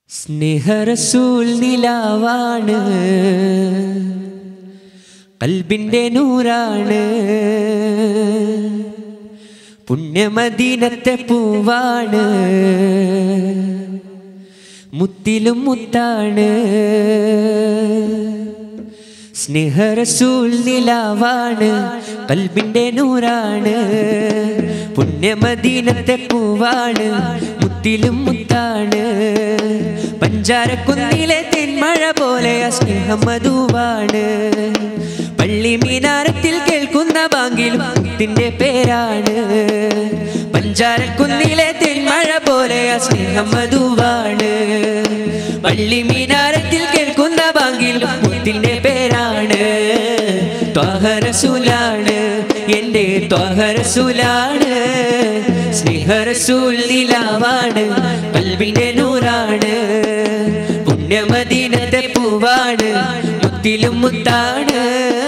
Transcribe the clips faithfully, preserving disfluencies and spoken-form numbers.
സ്നേഹറസൂൽ നിലാവാണ്, ഖൽബിന്റെ നൂറാണ്, പുണ്യമദീനത്തെ പൂവാണ്, മുത്തിലും മുത്താണ്. സ്നേഹറസൂൽ നിലാവാണ്, ഖൽബിന്റെ നൂറാണ്, പുണ്യമദീനത്തെ പൂവാണ്, മുത്തിലും മുത്താണ്. പഞ്ചാരക്കുന്നിലെ തെന്മഴ പോലെ സ്നേഹം മധുവാണ്. പള്ളി മീനാരത്തിൽ കേൾക്കുന്ന ബാങ്കിലും മുത്തിന്റെ പേരാണ്. പഞ്ചാരക്കുന്നിലെ തെന്മഴ പോലെ സ്നേഹം മധുവാണ്. പള്ളി മീനാരത്തിൽ കേൾക്കുന്ന ബാങ്കിലും മുത്തിന്റെ പേരാണ്. ത്വാഹ റസൂലാണ്, എന്റെ ത്വാഹ റസൂലാണ്. സ്നേഹറസൂൽ നിലാവാണ്, ഖൽബിന്റെ നൂറാണ്, പുണ്യമദീനത്തെ പൂവാണ്, മുത്തിലും മുത്താണ്.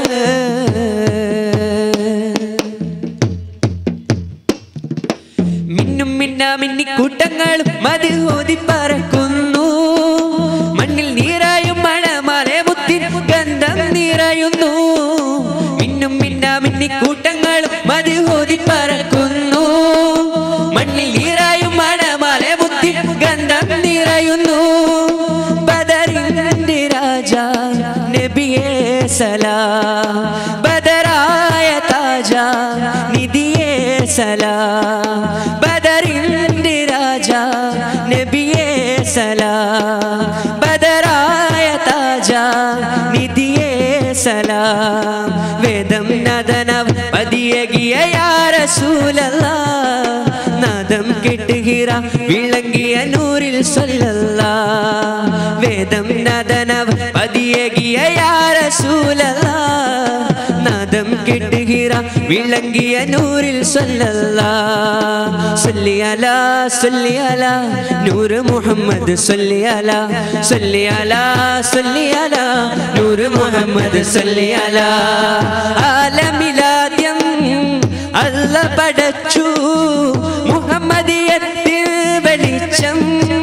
മിന്നും മിന്നാ മിന്നി കൂട്ടങ്ങളും മത് ഓതി പറക്കുന്നു. മണ്ണിൽ നീരായും മണമാലെ മുത്തിൻ ഗന്ധം നിറയുന്നു. മിന്നും മിന്നാ മിന്നി കൂട്ടങ്ങളും മത് ഓതി പറക്കുന്നു. മണ്ണിൽ നീരായും മണമാലെ മുത്തിൻ ഗന്ധം നിറയുന്നു. ബദറിന്റെ രാജ നബിയേ സലാം, ബദറായ താജ നിധിയേ സലാം. ബദറിന്റെ രാജ നബിയേ സലാം, ബദറായ താജ നിധിയേ സലാം. വേദം നദനം പതിയകിയ യാ റസൂലല്ലാഹ്, നാദം കെട്ടുകിറ വിളങ്ങിയ നൂറിൽ സ്വല്ലല്ലാഹ്. വേദം നദനം പതിയകിയ യാ റസൂലല്ലാഹ്, നാദം കെട്ടുകിറ വിളങ്ങിയ നൂറിൽ സ്വല്ലല്ലാഹ്. സല്ലി അലാ സല്ലി അലാ നൂർ മുഹമ്മദ്, സല്ലി അലാ സല്ലി അലാ സല്ലി അലാ നൂർ മുഹമ്മദ്, സല്ലി അലാ. ആലമിലാദ്യം അല്ല പടച്ചു മുഹമ്മദിയത്തിൽ വെളിച്ചം.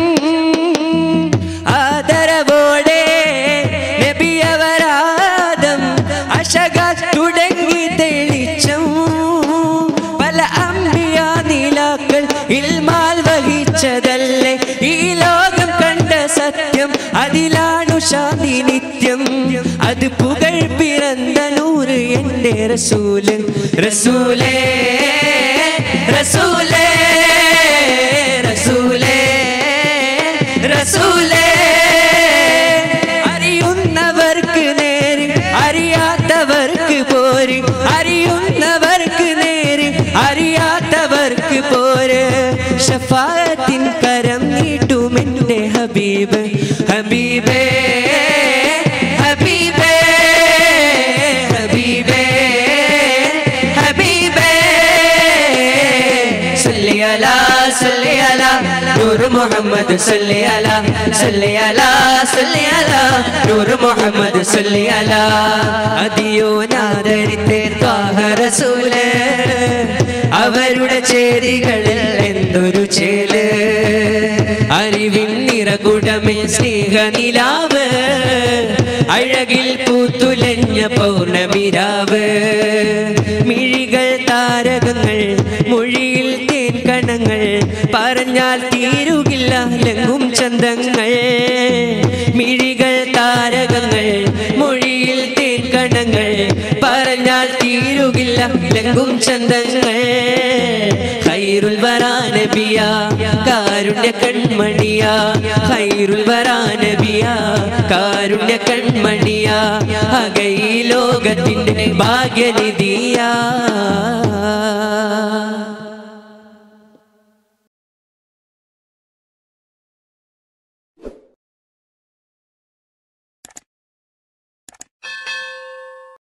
ആദരവോടെ നബിയവരാദം അശക തുടങ്ങി തെളിച്ചം. പല അംബിയ നിലാക്കൾ ഇൽമാൽ വഹിച്ചതല്ലേ ഈ ലോകം കണ്ട സത്യം. അതിലാണു ശാന്തി നിത്യം, അത് പുകൾ പിറന്ന നൂറ് എന്റെ റസൂല്. റസൂലേ റസൂലേ റസൂലേ റസൂലേ. അറിയുന്നവർക്ക് നേര് അറിയാത്തവർക്ക് പോര്, അറിയുന്നവർക്ക് നേര് അറിയാത്തവർക്ക് പോര്. ശഫാഅത്തിൻ കരം നീട്ടുമെന്റെ ഹബീബ്, ഹബീബേ ഹബീബേ ഹബീബേ ഹബീബേ. സല്ലി അലാ സല്ലി അലാ നൂർ മുഹമ്മദ്, സല്ലി അലാ സല്ലി അലാ സല്ലി അലാ നൂർ മുഹമ്മദ്, സല്ലി അലാ. അതിയോനാദരിത്തെ ത്വാഹ റസൂല്, അവരുടെ ചേരികളിൽ എന്തൊരു ചേല്. അറിവിൻ നിറകുടമേ സ്നേഹനിലാവ്, അഴകിൽ പൂത്തുലഞ്ഞ പൗർണമിരാവ്. മിഴികൾ താരകങ്ങൾ, മൊഴിയിൽ തേൻ കണങ്ങൾ, പറഞ്ഞാൽ തീരുകില്ല ലങ്ങും ചന്തങ്ങൾ. മിഴികൾ താരകങ്ങൾ, മൊഴിയിൽ തേൻ കണങ്ങൾ, പറഞ്ഞാൽ തീരുകില്ല ലങ്ങും ചന്തങ്ങൾ. ഖൈറുൽ വറാ നബിയ കാരുണ്യ കൺമണിയ, ഖൈറുൽ വറാ നബിയ കാരുണ്യ കൺമണിയ, അകൈ ലോകത്തിന്റെ ഭാഗ്യനിധിയ.